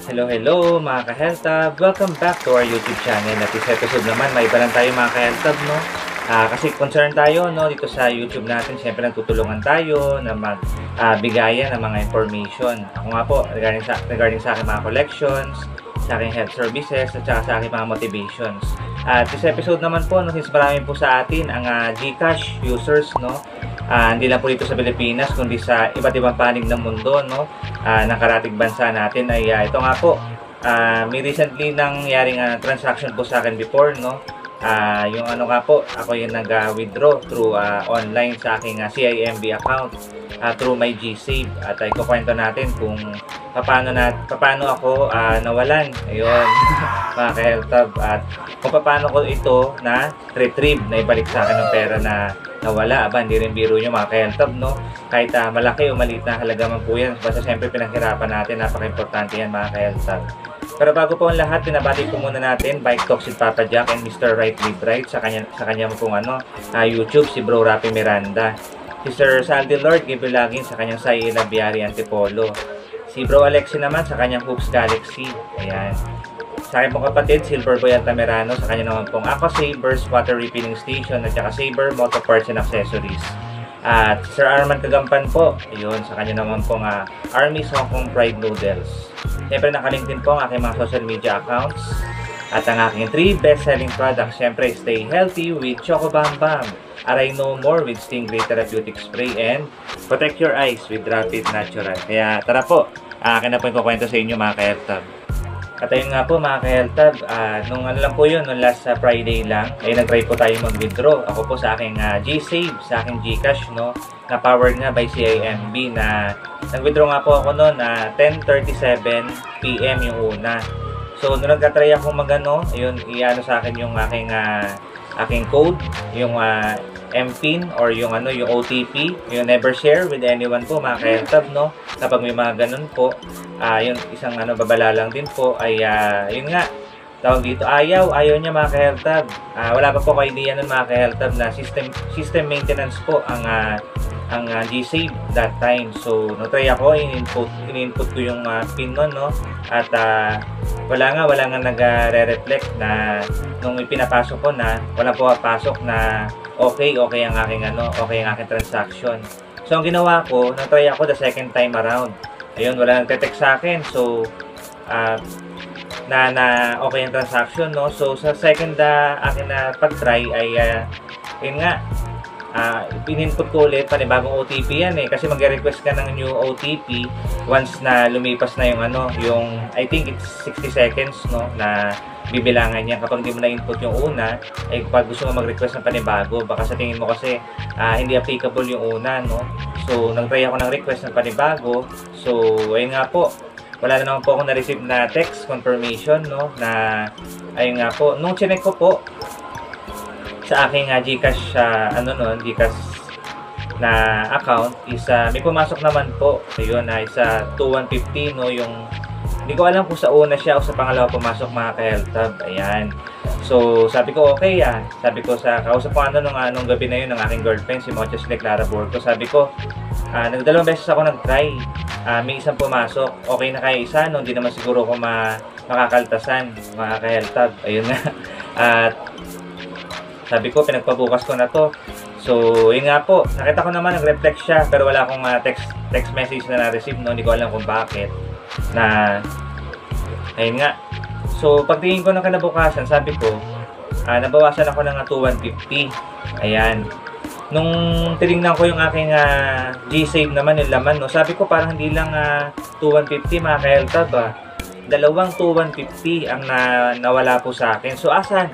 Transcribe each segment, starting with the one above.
Hello mga ka-health. Welcome back to our YouTube channel. At this episode naman, may iba lang tayo mga ka-health, no? Kasi concerned tayo, no, dito sa YouTube natin. Siyempre nagtutulungan tayo na magbigayan ng mga information. Ako nga po, regarding sa aking mga collections, sa aking health services, at saka sa aking mga motivations. At this episode naman po, no, since marami po sa atin ang GCash users, no? Hindi lang po dito sa Pilipinas, kundi sa iba't ibang panig ng mundo, no? Ng karatig bansa natin ay ito nga po, may recently nangyaring transaction po sa akin before, no? Yung ano nga po, ako yung nag-withdraw through online sa aking CIMB account through my GSave. At ikukwento natin kung paano ako nawalan, ayun, mga ka-health hub, at kung paano ko ito na retrieve, na ibalik sa akin ng pera na nawala. Hindi rin biro nyo mga ka-health hub, no? Kahit malaki o maliit na halaga man po yan, basta siyempre pinaghirapan natin, napaka-importante yan mga ka-health hub. Pero bago po ang lahat, pinabati po muna natin Bike Talks with Papa Jack and Mr. Right Live Right sa kanya pong YouTube, si Bro Rapi Miranda. Si Sir Saldi Lord Gibulagin sa kanyang Sai Labiari Antipolo. Si Bro Alexi naman sa kanyang Hoops Galaxy. Ayan. Sa akin pong kapatid, Silver Boy Altamirano, sa kanya naman pong Aqua Sabers Water Refilling Station at saka Saber Motor Parts and Accessories. At Sir Arman Kagampan po, ayun, sa kanya naman pong Army's Hong Kong Pride Noodles. Siyempre nakalink din po ang aking mga social media accounts at ang aking 3 best-selling products. Siyempre, Stay Healthy with Choco Bam Bam, Aray No More with Stingray Therapeutic Spray, and Protect Your Eyes with Rapid Natural. Kaya tara po, akin na po yung kukwento sa inyo mga ka-health hub. At ayun nga po mga ka-health hub, nung ano lang po yun, nung last Friday lang, ay nag-try po tayo mag-withdraw. Ako po sa aking GSave, sa aking GCash, no, na powered nga by CIMB, na nag-withdraw nga po ako noon 10:37 PM yung una. So nung nagka-try ako mag-ano, ayun, i-ano sa akin yung aking code, yung MPIN or yung yung OTP, yung never share with anyone po mga ka-health hub, no? Kapag may mga ganun po, yung isang babala lang din po ay yun nga, tawag dito, ayaw niya mga ka-health hub. Wala pa po kayo idea nun mga ka-health hub na system maintenance po ang GSave that time. So no-try ako, in-input ko yung PIN nun, no? At wala nga nag-re-reflect na nung ipinapasok ko na wala po papasok na okay ang aking okay ang aking transaction. So ang ginawa ko, na-try ako the second time around. Ayun, wala nagte-text sa akin. So na okay ang transaction, no? So sa second akin na pag-try ay yun nga, in-input ko ulit panibagong OTP yan kasi mag-request ka ng new OTP once na lumipas na yung I think it's 60 seconds, no, na bibilangan niya. Kapag hindi mo na input yung una, ay pag gusto mo mag-request ng panibago, baka sa tingin mo kasi hindi applicable yung una, no. So nag-try ako ng request ng panibago. So ayun nga po, wala na naman po ako na-receive na text confirmation, no, na ayun nga po, nung chinek ko po sa aking GCash GCash na account is may pumasok naman po. Ayun, isa 2,150, no, yung hindi ko alam kung sa una siya o sa pangalawa pumasok mga ka-health hub. Ayan. So sabi ko okay sabi ko sa kausap ko nung gabi na yun ng aking girlfriend, si Moches Clara Borgo. Sabi ko nagdalawang beses ako nag-try, may isang pumasok, okay na kaya isa, no, hindi naman siguro ko makakaltasan mga ka-health hub. Ayun nga. At sabi ko, pinagpabukas ko na to. So, yun nga po, nakita ko naman nag-reflect siya, pero wala akong text message na na-receive, no? Hindi ko alam kung bakit. Ayun nga. So, pagtingin ko ng kinabukasan, sabi ko, nabawasan ako ng 2,150. Ayan. Nung tinignan ko yung aking GSave naman, yung laman, no? Sabi ko, parang hindi lang 2,150 mga ka-health hub, dalawang 2,150 ang nawala po sa akin. So, asan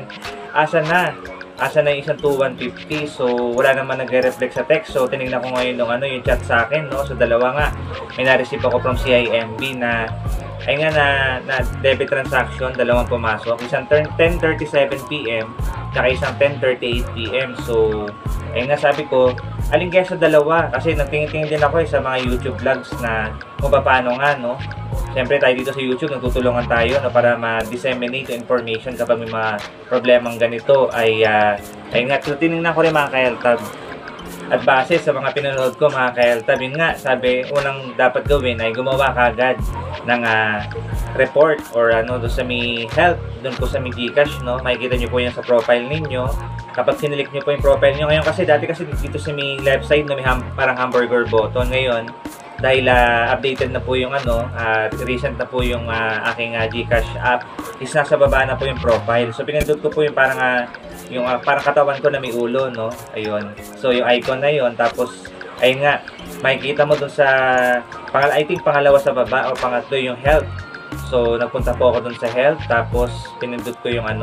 na yung isang 2,150. So wala naman nagre-reflect sa text. So tinignan ko ngayon yung chat sa akin, no. So dalawa nga, may na-receive ako from CIMB na ay nga na debit transaction, dalawang pumasok, isang 10:37 PM tsaka isang 10:38 PM. So ayun nga, sabi ko, alin kaya sa dalawa, kasi nagtingin-tingin din ako sa mga YouTube vlogs na kung paano nga, no. Siyempre tayo dito sa YouTube, nagtutulungan tayo, no, para ma-disseminate information kapag may mga problemang ganito. Ay nga, tinignan ko rin mga ka-health hub. At base sa mga pinanood ko mga ka-health, yun nga, sabi, unang dapat gawin ay gumawa kagad ng report or doon sa may health, doon po sa may Gcash, no? Makikita nyo po yan sa profile ninyo. Kapag sinilik nyo po yung profile nyo, ngayon kasi dati kasi dito sa may left side, no, may parang hamburger button. Ngayon, dahil updated na po yung recent na po yung aking Gcash app, is nasa baba na po yung profile. So pinindot ko po yung parang parang katawan ko na may ulo, no? Ayun. So yung icon na yun, tapos ayun nga, makikita mo dun sa I think pangalawa sa baba o pangatlo yung health. So nagpunta po ako dun sa health, tapos pinindot ko yung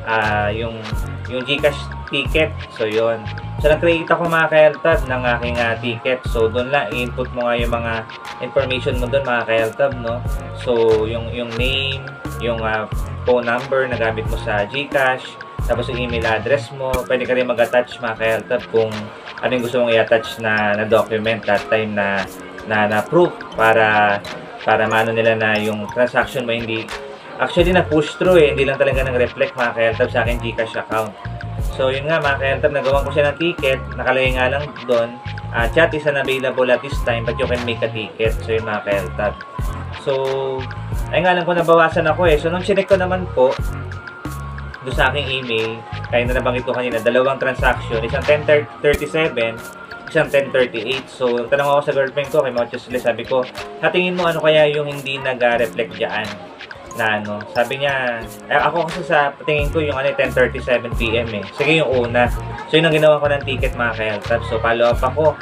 yung Gcash ticket. So yun. So, nag-create ako mga ka-health ng aking ticket. So, doon lang, i-input mo nga yung mga information mo doon mga ka-health, no? So, yung name, yung phone number na gamit mo sa Gcash, tapos yung email address mo. Pwede ka rin mag-attach mga ka-health kung ano yung gusto mong i-attach na document that time na proof para maano nila na yung transaction mo hindi actually na-push through hindi lang talaga nag-reflect mga ka-health sa aking Gcash account. So, yun nga mga ka-health, nagawan ko siya ng ticket. Nakalagay nga lang doon, chat is unavailable at this time but you can make a ticket. So, yun mga ka-health. So, ay nga lang kung nabawasan ako So, nung chinek ko naman po, doon sa aking email, kaya na nabanggit ko kanina, dalawang transaction, isang 1037, isang 1038. So, tanong ako sa girlfriend ko, kay Mocha Sile, sabi ko, tingin mo ano kaya yung hindi nag-reflect dyan? Na sabi niya, ako kasi sa tingin ko yung 10:37 PM Sige yung una. So yun ang ginawa ko ng ticket mga ka-health. So follow up ako.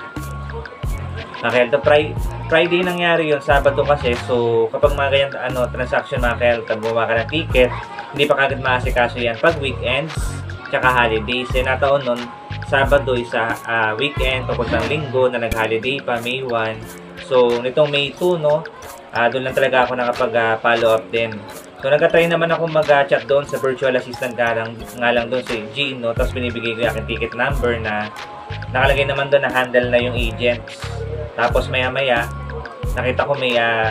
Mga ka-health, Friday nangyari yun, Sabado kasi. So kapag mga ganyan transaction mga ka-health, gumawa ka ng ticket, hindi pa kagad maasikaso yan pag weekends, tsaka holidays. Nataon nun, Sabado isa weekend, papuntang linggo na nag-holiday pa, May 1. So nitong May 2, doon lang talaga ako nakapag-follow up din. So, nagka-try naman ako mag-chat doon sa virtual assistant nga lang doon si Gino. Tapos, binibigay ko yung aking ticket number na nakalagay naman doon na handle na yung agents. Tapos, maya-maya, nakita ko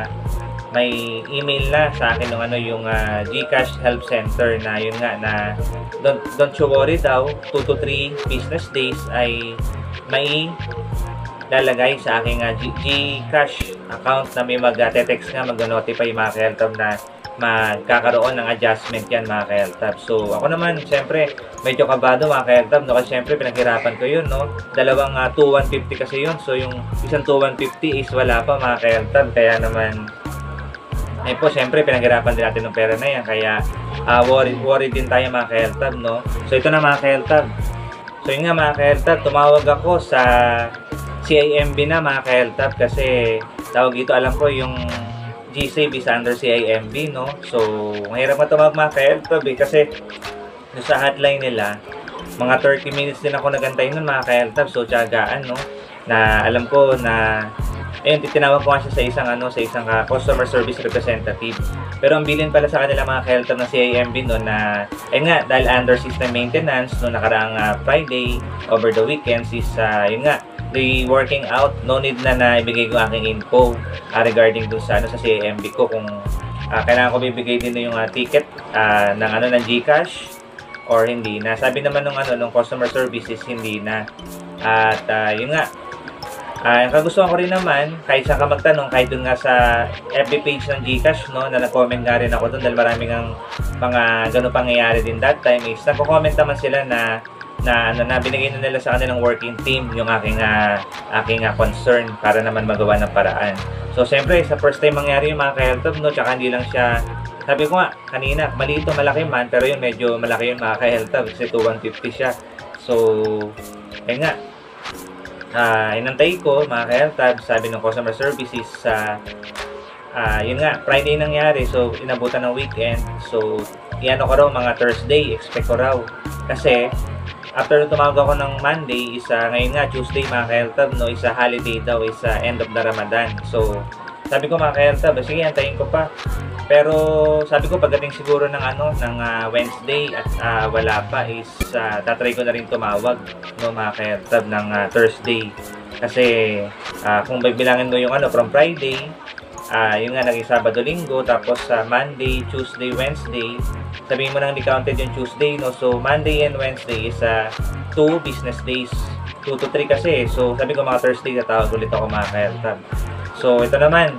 may email na sa akin yung Gcash Help Center na yun nga na don't you worry daw, 2 to 3 business days ay may lalagay sa aking Gcash account na may mag-text nga, mag-notify mga ka-health na magkakaroon ng adjustment yan mga ka-health. So, ako naman, syempre, medyo kabado mga ka-health, no? Kasi syempre, pinaghirapan ko yun, no? Dalawang 2,150 kasi yun. So, yung isang 2,150 is wala pa mga ka-health. Kaya naman, po, syempre, pinaghirapan din natin ng pera na yan. Kaya, worried din tayo mga ka-health, no? So, ito na mga ka-health. So, yun nga mga ka-health, tumawag ako sa CIMB na mga ka-health kasi tawag dito, alam ko yung GSave is under CIMB, no? So, mahirap matawag mga ka-health kasi sa hotline nila, mga 30 minutes din ako nagantay nun mga ka-health. So, tiyagaan, no? Na alam ko na ayun, tinawag ko nga siya sa isang customer service representative. Pero ang bilin pala sa kanila mga ka-health ng CIMB no na ayun nga, dahil under system maintenance no nakaraang Friday over the weekends is yun nga, the working out, no need na ibigay ko aking info regarding dun sa sa CIMB ko kung kailangan ko bibigay din yung ticket ng Gcash or hindi na. Sabi naman nung customer services hindi na. At yun nga, ang kagustuhan ko rin naman, kahit saan ka magtanong, kahit dun nga sa FB page ng Gcash, no, na nag-comment nga rin ako dun dahil maraming mga ganun pangyayari din that time is nagko-comment naman sila na binigay na nila sa kanilang working team yung aking concern para naman magawa ng paraan. So, siyempre, sa first time mangyari yung mga ka-health, no, tsaka hindi lang siya, sabi ko nga, kanina, maliit o malaki man, pero yun, medyo malaki yung mga ka-health kasi 2,150 siya. So, ayun nga, inantay ko, mga ka-health, sabi ng customer services, yun nga, Friday nangyari, so, inabutan ng weekend, so, iano ko raw, mga Thursday, expect ko raw, kasi, after tumawag ako ng Monday, ngayon nga, Tuesday, mga ka-health, no, holiday daw, end of the Ramadan. So, sabi ko mga ka-health, sige, antayin ko pa. Pero, sabi ko, pagdating siguro ng Wednesday at wala pa tatry ko na rin tumawag, no, mga ka-health, ng Thursday. Kasi, kung bibilangin mo yung from Friday, yun nga, naging Sabado, Linggo, tapos Monday, Tuesday, Wednesday, sabihin mo nang di counted yung Tuesday, no? So, Monday and Wednesday is 2 business days. 2 to 3 kasi. So, sabi ko mga Thursday tatawag ulit ako mga ka-health. So, ito naman.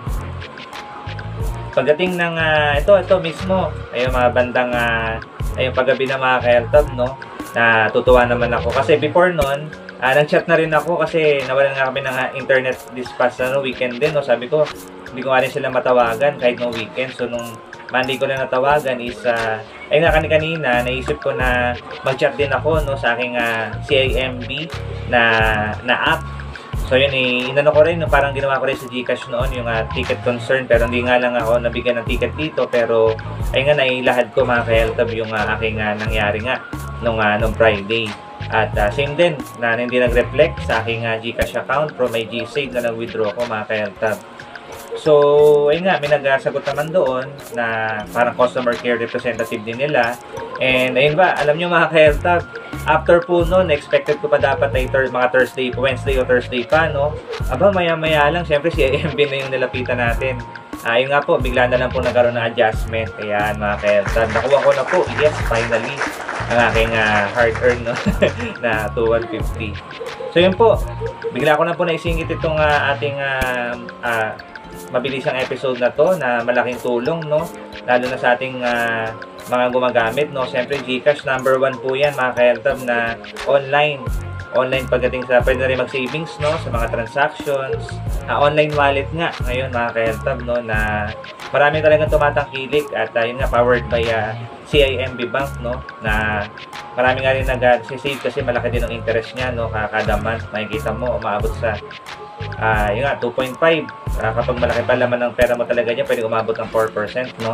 Pagdating ng ito mismo, ayun mga bandang ayun paggabi na mga ka-health, no? Natutuwa naman ako kasi before noon, nag-chat na rin ako kasi nawalan nga kami ng internet this past weekend din, no? Sabi ko, hindi ko nga rin sila matawagan kahit no weekend. So, nung Monday ko na natawagan is, ayun nga kanina, naisip ko na mag-chat din ako, no, sa aking CIMB na app. So, yun, inano ko rin, no, parang ginawa ko rin sa GCash noon, yung ticket concern, pero hindi nga lang ako nabigyan ng ticket dito, pero, ayun nga, nailahad ko mga ka-health yung aking nangyari nga nung Friday. At same din, na hindi nag-reflect sa aking GCash account from my GSave na nag-withdraw ko mga ka-health. So, ayun nga, may nagsagot naman doon na parang customer care representative din nila. And ayun ba, alam nyo mga ka-health, after po noon, expected ko pa dapat ay mga Thursday, Wednesday o Thursday pa, no? Aba, maya-maya lang, syempre si AMB na yung nilapitan natin. Ayun nga po, bigla na lang po nagkaroon ng adjustment. Ayan mga ka-health, nakuha ko na po, yes, finally, ang aking hard-earned, no? na 2,150. So yun po, bigla ko na po naisingit itong ating mabilis ang episode na to na malaking tulong, no, lalo na sa ating mga gumagamit, no. Siyempre GCash number 1 po yan mga ka-health na online pagdating sa pwede na rin mag-savings, no, sa mga transactions, online wallet nga ngayon mga ka-health, no, na marami talagang tumatangkilik at yun nga powered by CIMB Bank, no, na marami nga rin nag-save kasi malaki din ang interest niya, no, kada month makikita mo umaabot sa yun nga 2.5. Kapag malaki pa laman ng pera mo talaga niya, pwede umabot ng 4%, no.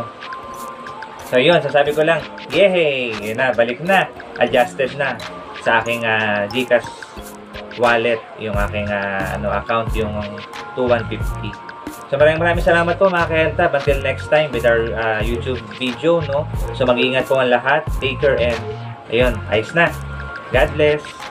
So yun, sasabi ko lang, yehey, yun na, balik na, adjusted na sa aking GCash wallet yung aking account, yung 2,150. So maraming salamat po mga ka-health. Until next time with our YouTube video, no. So mag-iingat po ang lahat, take care, and ayun, ayos na. God bless.